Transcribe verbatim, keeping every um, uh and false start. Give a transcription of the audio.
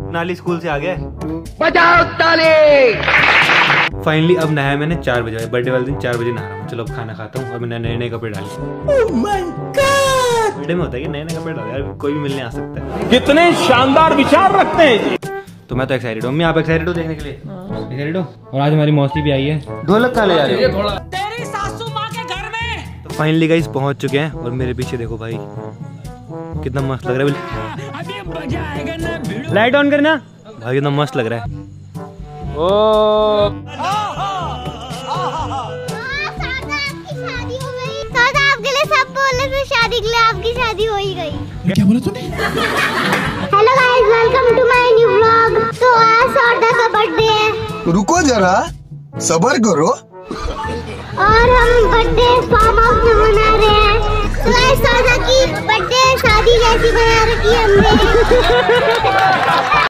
नाली स्कूल से आ गया। बजाओ ताली। फाइनली अब नहाया मैंने चार बजे, बर्थडे वाले दिन चार बजे नहा रहा हूँ। चलो अब खाना खाता हूँ और मैंने नए नए कपड़े डाले। oh my God! बर्थडे में होता है कि नए नए कपड़े डाले यार, कोई भी मिलने आ सकता है। कितने शानदार विचार रखते हैं। तो मैं तो एक्साइटेड हूँ। आप एक्साइटेड हो देखने के लिए? एक्साइटेड हो? और आज हमारी मौसी भी आई है। ढोलक कहाँ ले जा रहे हो? तेरी सासू माँ के घर में। तो फाइनली गाइस पहुंच चुके हैं और मेरे पीछे देखो भाई कितना मस्त लग रहा है। अभी मजा आएगा ना। लाइट ऑन करना भाई, कितना मस्त लग रहा है। ओ आपके लिए सब बोले थे शादी के लिए, आपकी शादी हो ही गई। क्या बोला तूने? Hello guys, welcome to my new vlog. तो आज सौरदा का बर्थडे है। रुको जरा, सब्र करो। और हम बर्थडे फार्म हाउस में मना रहे हैं। तो गाइस सौरदा की बर्थडे शादी जैसी बना रखी है हमने।